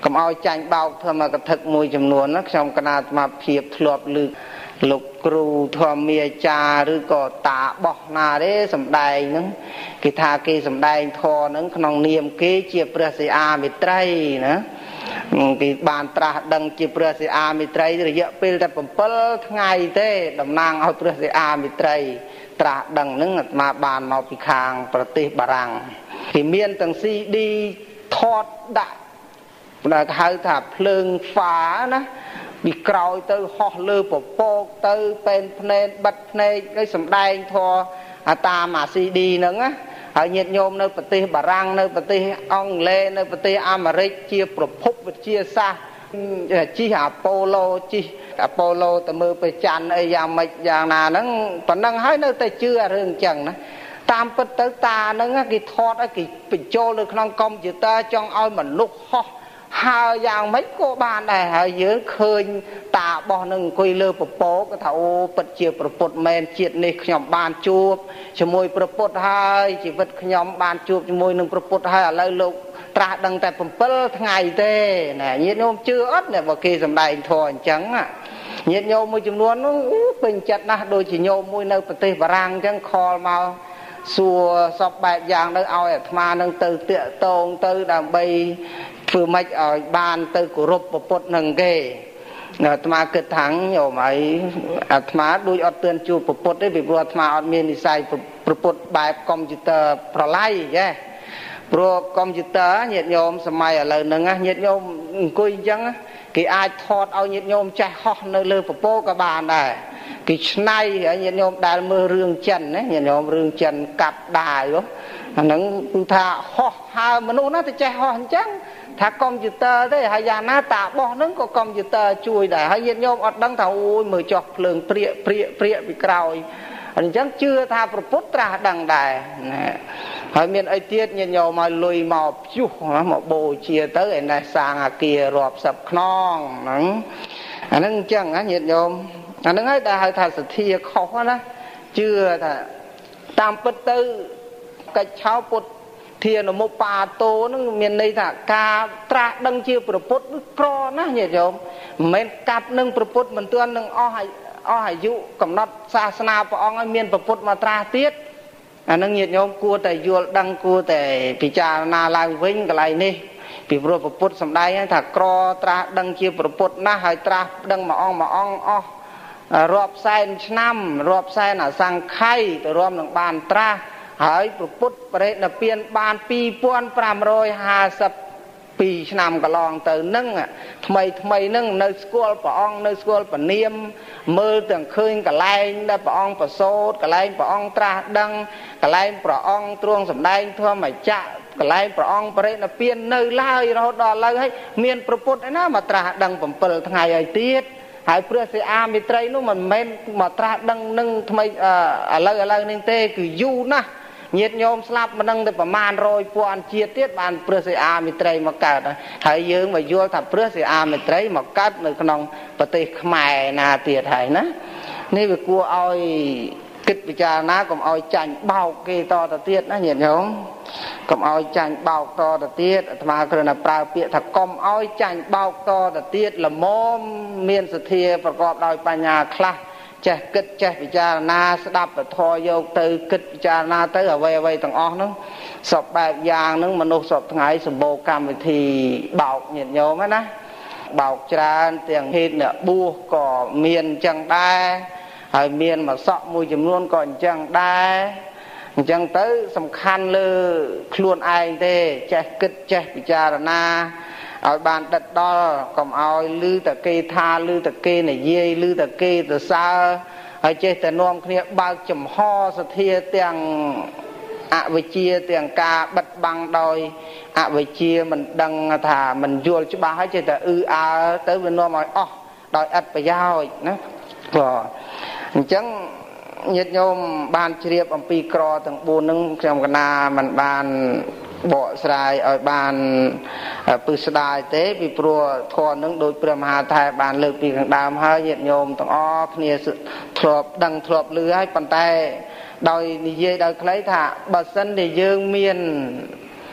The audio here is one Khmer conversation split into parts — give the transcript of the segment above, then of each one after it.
cầm ao chanh bao thưa mà cái thực mùi chùm nuôn nó trong cái nào mà phiệp lộp lự lục cừu thua mía cha rư có tạ bọc nà đấy sầm đài nứng cái thà cái sầm đài thò nứng khăn niệm cái chia bờ sài a mít trai nữa cái bàn trà đằng chia bờ sài a mít trai rồi dựa pelแต่ผมเปิลngày thế đầm nangเอาbờ sài a mít trai trà đằng nứng mà bàn mau bị khangประเทศบารังที่เมียนตั้งซีดีทอดดะlà hai thà phượng pháนะbị cào từ họ lơ bộ bộ từ bên này bật này cái sầm đai thò ta mà CD nữa á ở nhiệt nhôm nơi bờ tây Bà Răng nơi bờ tây Ông Lê nơi bờ tây Americ chia bậc phúc và chia xa chi Apollo từ mưa về chăn ấy dạng mạch dạng nào nó còn đang hỏi nơi tây chưa rừng chẳng đó tam bật tới ta nó cái thọt cái bị trôi được non công chữ ta trong oi mình lúc ho hai dạng mấy cô bạn này ở dưới khơi tạ bò nâng quỳ lơ bột bố cái thảo bật chiều bột men chiết này nhóm bàn chuột cho môi bột hai chỉ vật nhóm bàn chuột cho môi nâng bột hai ở lâu lục trả đằng tại bầm bơ ngày thế này nhiệt nhôm chưa ớt này vào kia dầm đầy thổi trắng à nhiệt nhôm môi chùm luôn nó bình chặt na đôi chỉ nhôm môi nơi bờ tây Bà Răng trắng kho màu xua sọc bẹt dạng nơi ao mà nâng từ tiệ tôn từ đàm bay vừa mạch ở bàn từ của rụp bột nâng ghê mà kết thắng nhiều mấy mà đôi ở tuyên chu bột đấy vì vừa mà ở miền sai bột bài computer pro lay yeah pro computer nhiệt nhôm sớm mai ở lời nâng á nhiệt nhôm coi chăng cái ai thọt ao nhiệt nhôm chạy ho nơi lơ bột các bạn này cái này ở nhiệt nhôm đài mưa rương chân đấy nhiệt nhôm rương chân cặp đài đó nó thà ho hai mà nó thì chạy ho chăng thà computer đấy hay là nó tạ bỏ nó có computer chui để hay nhiệt nhôm ở đằng thầu ui mười chọc lường priệ bị cào anh chẳng chưa tha propos ra đằng đài hỏi miền ấy tiết nhiệt nhôm mà lùi màu chú mà bồ chia tới này sang kia rọp sập non nó chẳng á nhiệt nhôm nó ấy đã hay thà sự thi khó đó chưa thà tam bất tư cái cháu bột thiên ở một bà tô nó miền đây là ca tra đăng chia propos cro nó nhỉ không men cặp nâng propos mình tuân nâng o hải dụ cầm nót sa na của ông miền propos mà tra tiết nâng nhiệt nhôm cua tại vua đăng cua tại bị cha na lang vinh cái này nè bị propos sầm đây thà cro tra đăng chia propos na hay tra đăng mà ông rọp sen năm rọp sen là sang khay từ rọp nâng bàn tra hỏi proposประเทศเปลี่ยนบ้านปี2550ปีឆ្នាំកន្លងទៅនឹងថ្មីនឹងនៅស្គាល់ព្រះអង្គនៅស្គាល់ព្រះនាមមើលទាំងឃើញកន្លែងដែលព្រះអង្គប្រសូតកន្លែងព្រះអង្គត្រាស់ដឹងកន្លែងព្រះអង្គទ្រង់សម្ដែងធម្មចក្រកន្លែងព្រះអង្គបរិនិព្វាននៅឡើយរហូតដល់ឥឡូវហើយមានប្រពុតឯណាមកត្រាស់ដឹង7ថ្ងៃហើយទៀតហើយព្រះសិអាមិត្រីនោះមិនមែនមកត្រាស់ដឹងនឹងថ្មីឥឡូវនេះទេគឺយូរណាស់nhiệt nhôm slap mà nâng đượcประมาณ100 ពាន់ ជាតិ ទៀត បាន ព្រះសិអាមិត្រីមកកើតហើយយើងមកយល់ថាព្រះសិអាមិត្រីមកកើតនៅក្នុងប្រទេសខ្មែរណាទៀតហើយណានេះវាគួរឲ្យគិតពិចារណាកុំឲ្យចាញ់បោកគេតទៅទៀតណាញាតិញោមកុំឲ្យចាញ់បោកតទៅទៀតអាត្មាគ្រាន់តែប្រើពាក្យថាកុំឲ្យចាញ់បោកតទៅទៀតល្មមមានសទ្ធាប្រកបដោយបញ្ញាខ្លះចេះគិតចេះពិចារណាស្ដាប់ពធយកទៅគិតពិចារណាទៅអ្វីទាំងអស់ហ្នឹងសពបែបយ៉ាងហ្នឹងមនុស្សសពថ្ងៃសម្បូរកម្មវិធីបោកញាតិញោមណាបោកច្រើនទាំងហេតុអ្នកបួសក៏មានអញ្ចឹងដែរហើយមានមកសក់មួយចំនួនក៏អញ្ចឹងដែរអញ្ចឹងទៅសំខាន់លើខ្លួនឯងទេចេះគិតចេះពិចារណាឲ្យបានដិតដល់កុំឲ្យលឺតែគេថាលឺតែគេនិយាយលឺតែគេសរសើរហើយចេះតែនាំគ្នាបើកចំហសទ្ធាទាំងអវិជ្ជាទាំងការបិទបាំងដោយអវិជ្ជាមិនដឹងថាមិនយល់ច្បាស់ហើយចេះតែអើទៅវានាំឲ្យអស់ដោយឥតប្រយោជន៍ណាបាទអញ្ចឹងញាតិញោមបានជ្រាបអំពីក្រទាំង4ហ្នឹងខ្ញុំកណាមិនបានបកស្រាយឲ្យបានពិស្ដារទេពីព្រោះធម៌នឹងដោយព្រះមហាថេរបានលើកពីខាងដើមហើយញាតិញោមទាំងអស់គ្នាធ្លាប់ដឹងធ្លាប់ឮហើយប៉ុន្តែដោយនិយាយដោយខ្លីថាបើសិនជាយើងមាន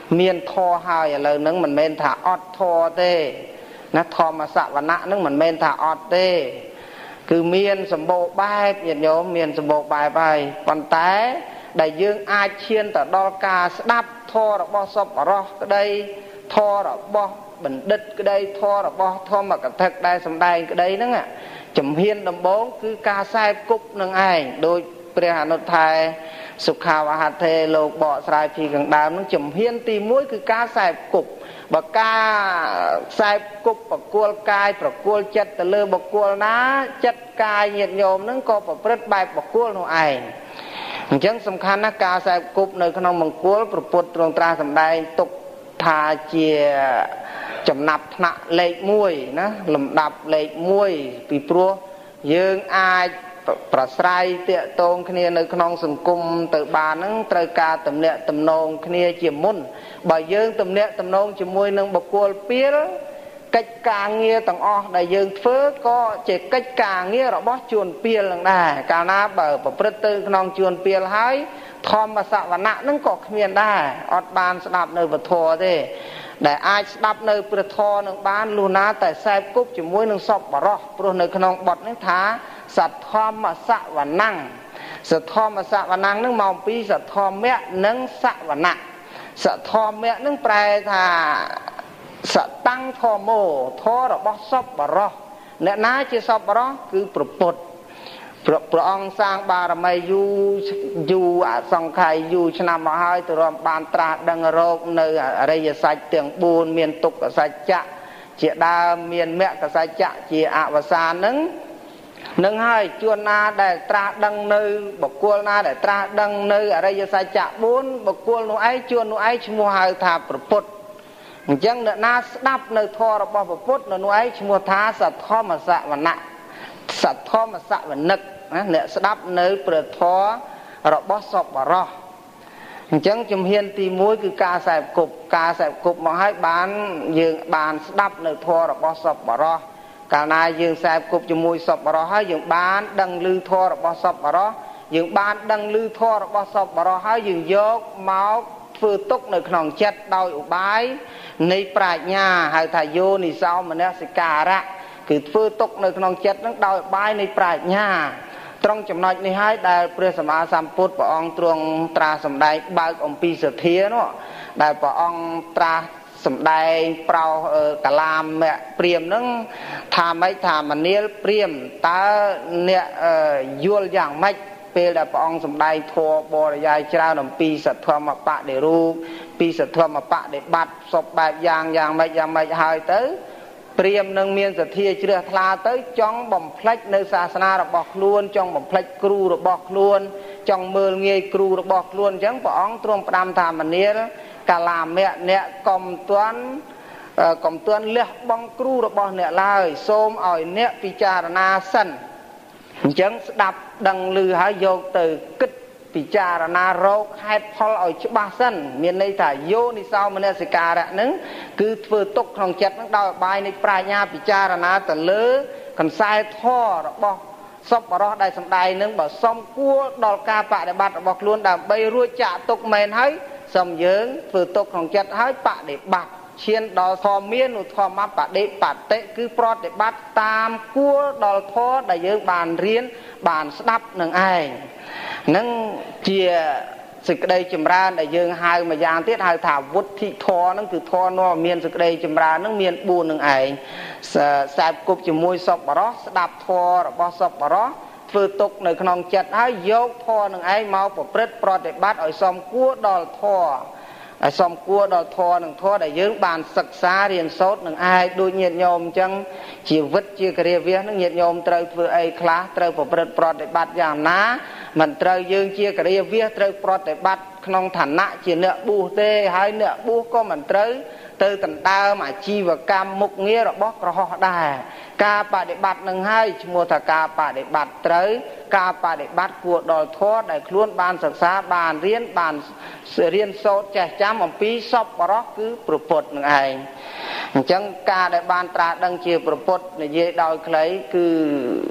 miền thọ hai ở lời nâng mình men thả ọt thọ tê nó thọ mà sạ và nạ nâng mình men thả ọt tê cứ miền sầm bộ bài nhiệt nhóm miền sầm bộ bài bài còn té đại dương ai chiên tờ đo ca đáp thọ rồi bo sập ở cái đây thọ rồi bo bình đứt cái đây thọ rồi bo thọ mà cả thật đây sầm đây cái đây nữa chấm hiên đầm bốn cứ ca sai cục nâng ai đôiព្រះអនុថែសុខាវហត្ថេលោកបកស្រាយពីខាងដើមនឹងជំហានទី1គឺការខ្សែគប់បើការខ្សែគប់ប្រគល់កាយប្រគល់ចិត្តទៅលើបុគ្គលណាចិត្តកាយញាតិញោមនឹងក៏ប្រព្រឹត្តបែបបុគ្គលនោះឯងអញ្ចឹងសំខាន់ណាស់ការខ្សែគប់នៅក្នុងមង្គលព្រះពុទ្ធទ្រង់ត្រាស់សម្ដែងទុកថាជាចំណាប់ថ្នាក់លេខ1ណាលំដាប់លេខ1ពីព្រោះយើងអាចប្រស្រ័យតាក់ទងគ្នានៅក្នុងសង្គមទៅបានហ្នឹងត្រូវការទំនាក់ទំនងគ្នាជាមុនបើយើងទំនាក់ទំនងជាមួយនឹងបុគ្គលពីលកិច្ចការងារទាំងអស់ដែលយើងធ្វើក៏ជាកិច្ចការងាររបស់ជួនពីលនឹងដែរកាលណាបើប្រព្រឹត្តទៅក្នុងជួនពីលហើយធម្មសវណៈហ្នឹងក៏គ្មានដែរអត់បានស្ដាប់នៅពធទេដែលអាចស្ដាប់នៅព្រះធម៌នឹងបានលុះណាតែខ្សែគប់ជាមួយនឹងសពបរោះព្រោះនៅក្នុងបទនេះថាសទ្ធម្មសវណៈសទ្ធម្មសវណៈនឹងមកពីសទ្ធម្មៈនិងសវណៈសទ្ធម្មៈនឹងប្រែថាសតាំងធម្មោធម៌របស់សពបរោះអ្នកណាជាសពបរោះគឺព្រះពុទ្ធព្រះអង្គសាងបារមីយូរអសង្ខ័យយូរឆ្នាំមកហើយទរំបានត្រាស់ដឹងរោគនៅអរិយសច្ចទាំង4មានទុក្ខសច្ចៈជាដើមមានមគ្គសច្ចៈជាអវសាននឹងហើយជួនណាដែលត្រាស់ដឹងនៅបុគ្គលណាដែលត្រាស់ដឹងនៅអរិយសច្ចៈ4បុគ្គលនោះឯងជួននោះឯងឈ្មោះហៅថាព្រះពុទ្ធអញ្ចឹងអ្នកណាស្ដាប់នៅធម៌របស់ព្រះពុទ្ធនោះឯងឈ្មោះថាសទ្ធម្មសវណៈសទ្ធម្មសវនិកអ្នកស្ដាប់នៅព្រះធម៌របស់សពបរោះអញ្ចឹងជំហានទី1គឺការខ្សែគប់មកឲ្យបានយើងបានស្ដាប់នៅធម៌របស់សពបរោះកាលណាយើងខ្សែគប់ជាមួយសពបរោះហើយយើងបានដឹងឮធម៌របស់សពបរោះយើងបានដឹងឮធម៌របស់សពបរោះហើយយើងយកមកធ្វើទុកនៅក្នុងចិត្តដោយឧបាយនៃប្រាជ្ញាហៅថាយោនិសោមនសិការៈគឺធ្វើទុកនៅក្នុងចិត្តនឹងដោយឧបាយនៃប្រាជ្ញាត្រង់ចំណុចនេះហើយដែលព្រះសម្មាសម្ពុទ្ធព្រះអង្គទ្រង់ត្រាស់សម្ដែងបើកអំពីសទ្ធានោះដែលព្រះអង្គត្រាស់សម្ដែងប្រោសកាឡាមព្រាមនឹងថាម៉េចថាមនាលព្រាមតើអ្នកយល់យ៉ាងម៉េចពេលដែលព្រះអង្គសម្ដែងធម៌បរិយាយច្រើនអំពីសទ្ធម្មបដិរូបពីសទ្ធម្មបដិបត្តិសពបែបយ៉ាងម៉េចហើយទៅព្រាមនឹងមានសទ្ធាជ្រះថ្លាទៅចង់បំផ្លិចនៅសាសនារបស់ខ្លួនចង់បំផ្លិចគ្រូរបស់ខ្លួនចង់មើលងាយគ្រូរបស់ខ្លួនអញ្ចឹងព្រះអង្គទ្រង់ផ្ដាំថាមនាលកាឡាមៈអ្នកកុំទាន់លះបង់គ្រូរបស់អ្នកឡើយសូមឲ្យអ្នកពិចារណាសិនអញ្ចឹងស្ដាប់ដឹងឮហើយយកទៅគិតពិចារណារកហេតុផលឲ្យច្បាស់សិនមានន័យថាយោនិសោមនសិការៈនឹងគឺធ្វើទុកក្នុងចិត្តនឹងដោយបាយនៃប្រាជ្ញាពិចារណាទៅលើកន្សែធម៌របស់សពបរោះដែលសម្ដែងនឹងបើសមគួរដល់ការបដិបត្តិរបស់ខ្លួនដើម្បីរួចចាកទុកមែនហើយសូមយើងធ្វើទុកក្នុងចិត្តហើយបដិបត្តិឈានដល់ធម៌មានឧធម្មបដិបត្តិគឺប្រតិបត្តិតាមគួរដល់ធម៌ដែលយើងបានរៀនបានស្ដាប់នឹងឯងនឹងជាសេចក្តីចម្រើនដែលយើងហៅមួយយ៉ាងទៀតហៅថាវុទ្ធិធម៌នឹងគឺធម៌នាំមានសេចក្តីចម្រើននឹងមាន4នឹងឯងខ្សែគប់ជាមួយសពបរោះស្ដាប់ធម៌របស់សពបរោះធ្វើទុកនៅក្នុងចិត្តហើយយកធម៌នឹងឯងមកប្រព្រឹត្តប្រតិបត្តិឲ្យសមគួរដល់ធម៌ឲ្យសមគួរដល់ធម៌នឹងធម៌ដែលយើងបានសិក្សារៀនសូត្រនឹងឯងដូចញាតិញោមអញ្ចឹងជីវិតជាគរិយាវាសនឹងញាតិញោមត្រូវធ្វើអីខ្លះត្រូវប្រព្រឹត្តប្រតិបត្តិយ៉ាងណាមិនត្រូវយើងជាគរិយាវាសត្រូវប្រតិបត្តិក្នុងឋានៈជាអ្នកបួសទេហើយអ្នកបួសក៏មិនត្រូវទៅដណ្ដើមអាជីវកម្មមុខងាររបស់ក្រហមដែរការបដិបត្តិនឹងហើយឈ្មោះថាការបដិបត្តិត្រូវការបដិបត្តិគួរដល់ធម៌ដែលខ្លួនបានសិក្សាបានរៀនសូត្រចេះចាំអំពីសពបរោះគឺព្រះពុទ្ធនឹងឯងអញ្ចឹងការដែលបានត្រាស់ដឹងជាព្រះពុទ្ធនិយាយដោយខ្លីគឺ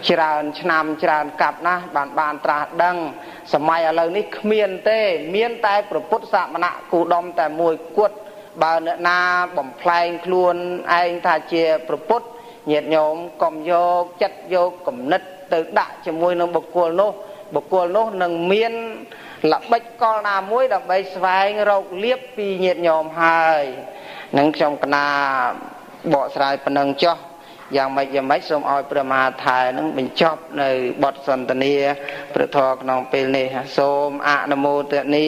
ច្រើនឆ្នាំច្រើនកាប់ណាស់បានត្រាស់ដឹងសម័យឥឡូវនេះគ្មានទេមានតែព្រះពុទ្ធសមណៈគូដុំតែមួយគត់បើអ្នកណាបំផ្លែងខ្លួនឯងថាជាព្រះពុទ្ធញាតិញោមកុំយកចិត្តយកគំនិតទៅដាក់ជាមួយនឹងបុគ្គលនោះនឹងមានល្បិចកលណាមួយដើម្បីស្វែងរកលៀបពីញាតិញោមហើយនឹងខ្ញុំកណាបកស្រាយប៉ុណ្ណឹងចុះយ៉ាងម៉េចសូមឲ្យព្រះមហាថែនឹងបញ្ចប់នៅបទសន្ទនាព្រះធម៌ក្នុងពេលនេះសូមអនុមោទនា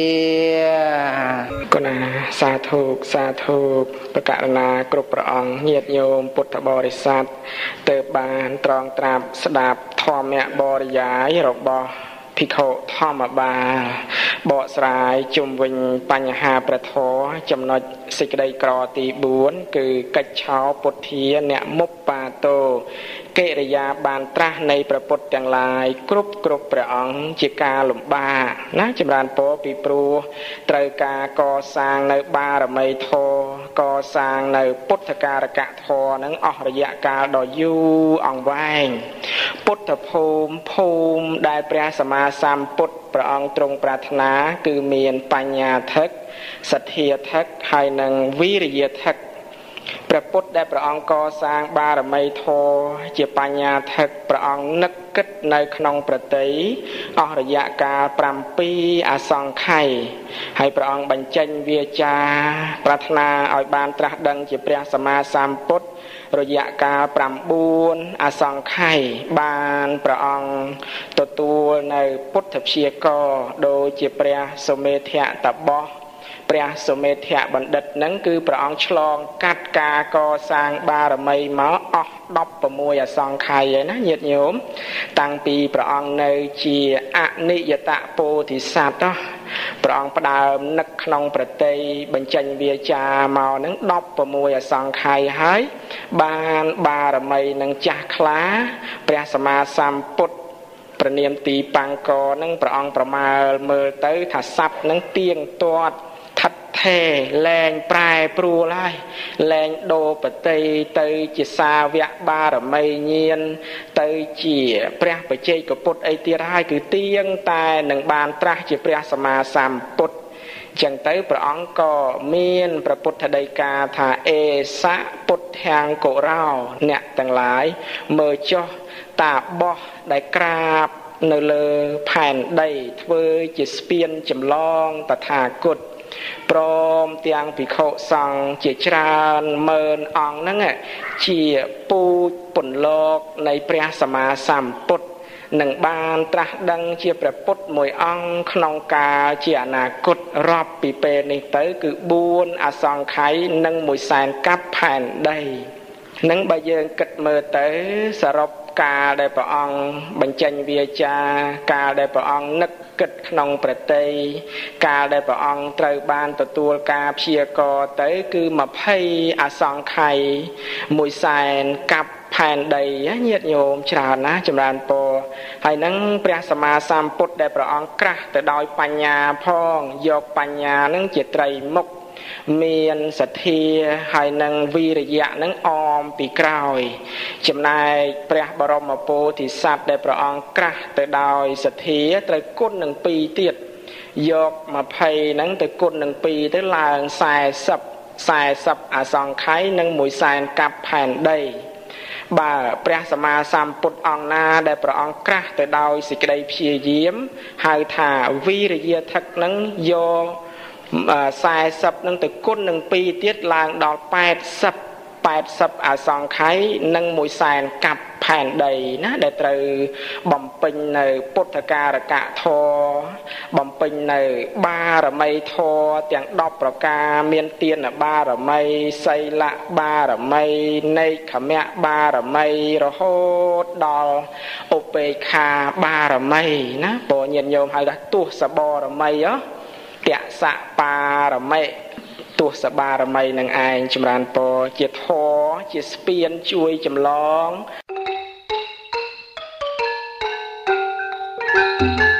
គណៈសាធុប្រកករណាគ្រប់ព្រះអង្គញាតិញោមពុទ្ធបរិស័ទទៅបានត្រង់ត្រាប់ស្ដាប់ធម្មបរិយាយរបស់ភិក្ខុធម្មបាលបកស្រាយជុំវិញបញ្ហាព្រះធម៌ចំណុចសេចក្តីក្រទី4គឺកិច្ចឆោពុទ្ធាអ្នកមុបបាទោកិរិយាបានត្រាស់នៃព្រះពុទ្ធទាំងឡាយគ្រប់ព្រះអង្គជាការលំបាកណាចម្រើនពរពីព្រោះត្រូវការកសាងនៅបារមីធម៌កសាងនៅពុទ្ធការកធម៌នឹងអស់រយៈកាលដ៏យូរអង្វែងពុទ្ធភូមិដែលព្រះសម្មាសម្ពុទ្ធព្រះអង្គទ្រង់ប្រាថ្នាគឺមានបញ្ញាធិកសទ្ធាធិកហើយនិងវិរិយធិកព្រះពុទ្ធដែលព្រះអង្គកសាងបារមីធម៌ជាបញ្ញាធិកព្រះអង្គនឹកគិតនៅក្នុងប្រតិអស់រយៈកាល7អសង្ខ័យហើយព្រះអង្គបញ្ចេញវាចាប្រាថ្នាឲ្យបានត្រាស់ដឹងជាព្រះសម្មាសម្ពុទ្ធរយៈកាល9អសង្ខ័យបានព្រះអង្គទទួលនៅពុទ្ធព្យាករដូចជាព្រះសុមេធតបោះព្រះសុមេធបណ្ឌិតនឹងគឺព្រះអង្គឆ្លងកាត់ការកសាងបារមីមកអស់16អសង្ខ័យហើយណាញាតិញោមតាំងពីព្រះអង្គនៅជាអនិយតពោធិសត្វព្រះអង្គផ្ដើមនឹកក្នុងប្រតិបញ្ចេញវាចាមកនឹង16អសង្ខ័យហើយបានបារមីនឹងចាស់ខ្លាព្រះសម្មាសម្ពុទ្ធព្រះនាមទីបង្កនឹងព្រះអង្គប្រមាលមើលទៅថាសัพท์នឹងទៀងទាត់ថិតថេរលែងប្រែប្រួលហើយលែងដូរបតីទៅជាសាវកបារមីញាណទៅជាព្រះបច្ចេកពុទ្ធអីទៀតហើយគឺទៀងតែនឹងបានត្រាស់ជាព្រះសម្មាសម្ពុទ្ធចឹងទៅព្រះអង្គក៏មានព្រះពុទ្ធដីកាថាអេសៈពុទ្ធាងកុរោអ្នកទាំងឡាយមើលចុះតាបោះដែលក្រាបនៅលើផែនដីធ្វើជាស្ពានចម្លងតថាគតព្រមទាំងភិក្ខុសង្ឃជាច្រើនម៉ឺនអង្គហ្នឹងជាពូជពន្លកនៃព្រះសម្មាសម្ពុទ្ធនឹងបានត្រាស់ដឹងជាព្រះពុទ្ធមួយអង្គក្នុងកាលជាអនាគតរាប់ពីពេលនេះទៅគឺ4អសង្ខ័យនិង100,000កាប់ផែនដីនឹងបើយើងគិតមើលទៅសរុបកាលដែលព្រះអង្គបញ្ចេញវាចាកាលដែលព្រះអង្គនឹកគិតក្នុងប្រតិកាលដែលព្រះអង្គត្រូវបានទទួលការព្យាករទៅគឺ20អសង្ខ័យ100,000កាប់ផែនដីញាតិញោមច្រើនណាចម្រើនពរហើយនឹងព្រះសម្មាសម្ពុទ្ធដែលព្រះអង្គក្រាស់ទៅដោយបញ្ញាផងយកបញ្ញានឹងជាត្រីមុខមានសទ្ធាហើយនឹងវិរិយៈនឹងអមពីក្រោយចំណែកព្រះបរមពោធិសត្វដែលព្រះអង្គក្រាស់ទៅដោយសទ្ធាត្រូវគុណនឹង2ទៀតយក20ហ្នឹងទៅគុណនឹង2ទៅឡើង40អសង្ខ័យនិង100,000កាប់ផែនដីបើព្រះសម្មាសម្ពុទ្ធអង្គណាដែលព្រះអង្គក្រាស់ទៅដោយសេចក្តីព្យាយាមហៅថាវិរិយធិកនឹងយក40នឹងទៅគុណនឹង2ទៀតឡើងដល់80អសង្ខ័យនិង100,000កាប់ផែនដីណាដែលត្រូវបំពេញនៅពុទ្ធការកធម៌បំពេញនៅបារមីធម៌ទាំង10ប្រការមានទានបារមីសីលបារមីនេក្ខមៈបារមីរហូតដល់ឧបេក្ខាបារមីណាព្រោះញាតិញោមហៅថាទស្សបរមីតសបារមីទស្សបារមីនឹងឯងចម្រើនពរជាធម៌ជាស្ពានជួយចម្លង